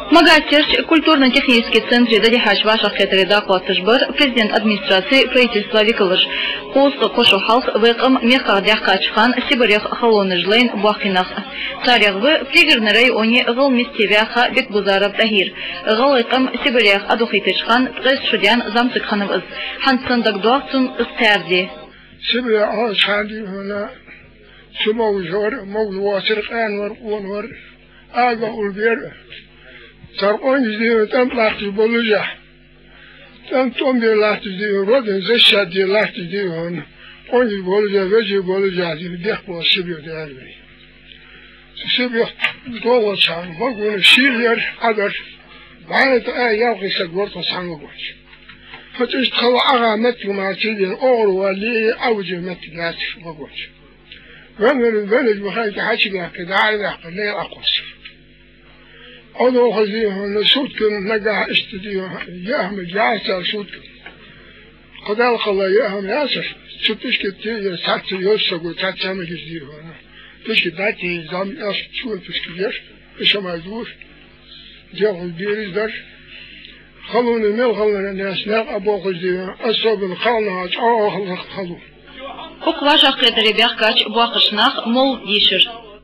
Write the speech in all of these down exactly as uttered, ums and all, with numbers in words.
Магатер культурно-технический центр Дадихаш ваша хетереда Классажбар, президент администрации правительства Викалыш, Хост Кошухалх, Векам, Меха Дяхкачхан, Сибирех Халонежлейн, Бахинах, Царягвы, Пригорный районе, Гал Мистевяха, Бекбузаров Тахир, Галыкам, Сибирех Адухитышхан, Пресс Шудян, Замцикханов, Хансан Дагдуахцун, Стерди. Сибирех Ашханди, هنا سموجور موجواسر قانور قانور آجا أولبير ترقون جديد تم لاحتي بولوجا تم توم دي لاحتي دي رودن زشا دي لاحتي دي هون قون دي بولوجا وجي بولوجا دي بيخ بو سبيو دي ألبي سبيو دولة شان مقون شيرير قدر بعد آي يوقي سدورت وصانقوش فتش تخلو أغا متو ما تيدين أورو ولي أوجه متقات مقوش وانا البلد بخير حاشي كده عايز ليه اقص انا خزيه صوتكم نجا استديو ياهم جاسا صوتكم قدال خلا ياهم ياسر شفتش كتير ساعات يوسق وساعات سامي كتير انا فيش داتي زام اش شو فيش ايش ما يدور جاوا البيرز در خلونا مل خلونا الناس لا ابو خزيه اصوب الخلنا اه خلو Куква шахкет ребях кач буакышнах мол дишер.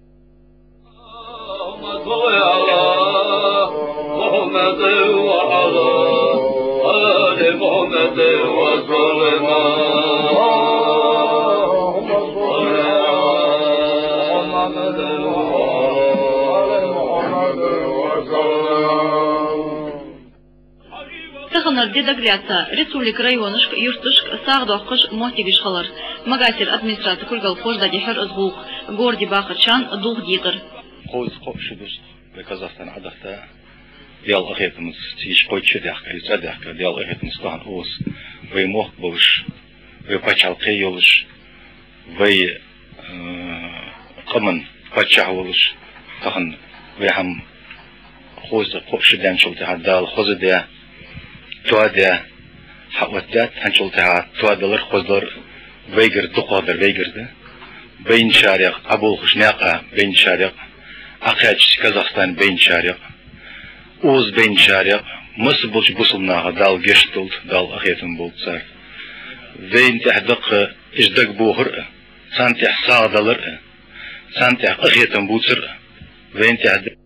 Таханар дедагряца, Республик районышк, юртышк, сағдоқыш мотигиш халар. Магатер администрация кульгал хожда дехер озбук, горди бахарчан, дух дигр. Қоз қопшыдыр, в Казахстан адақта, диал ахетіміз, тиеш қойчы дяққа, юца дяққа, диал ахетіміз таған оз, вай моқ болыш, вай пачалқы йолыш, вай қымын пачақ олыш, таған вай хам қоз қопшыдан шылтыға дал қозы дя, туа дя, حقوتات هنشلتها توادلر خزدر ويجر دقادر ويجرده بين شارق أبو خشناقة بين شارق أقاش كازاخستان بين شارق أوز بين شارق مصبوش بوصلنا دال جشتلت دال أخيتم بولتسار وين تحدق إجدق بوهر سانتح صادلر سانتح أخيتم بولتسر وين تحدق